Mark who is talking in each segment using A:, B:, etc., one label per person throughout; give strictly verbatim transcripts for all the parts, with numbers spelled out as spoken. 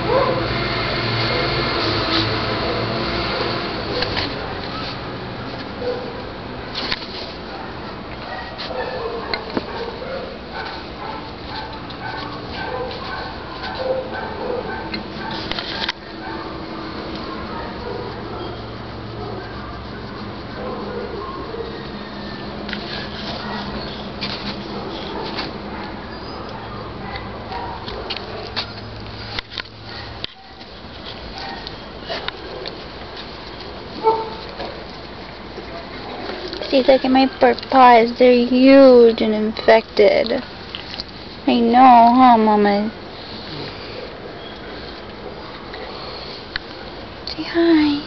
A: See, look at my burp paws. They're huge and infected. I know, huh, Mama? Say hi.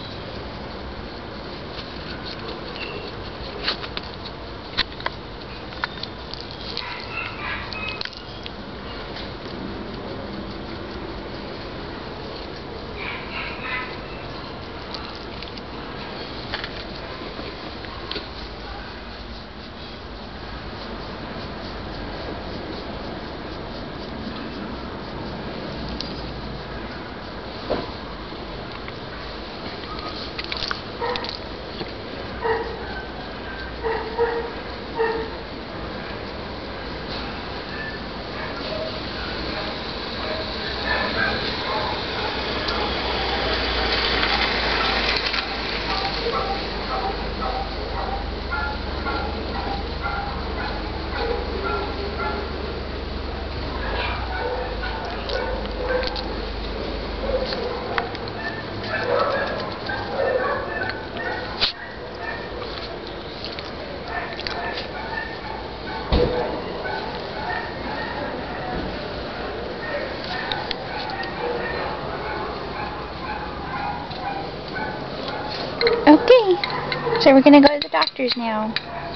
A: Okay, so we're gonna go to the doctor's now.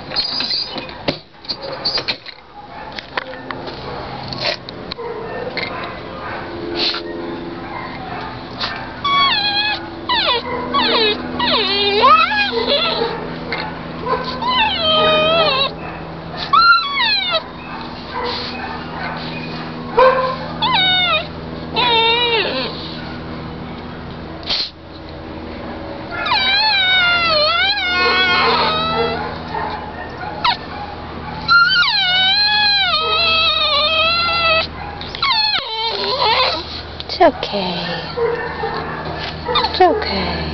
A: It's okay. It's okay.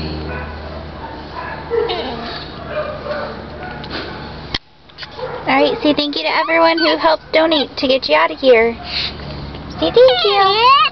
A: Alright, say thank you to everyone who helped donate to get you out of here. Say thank you.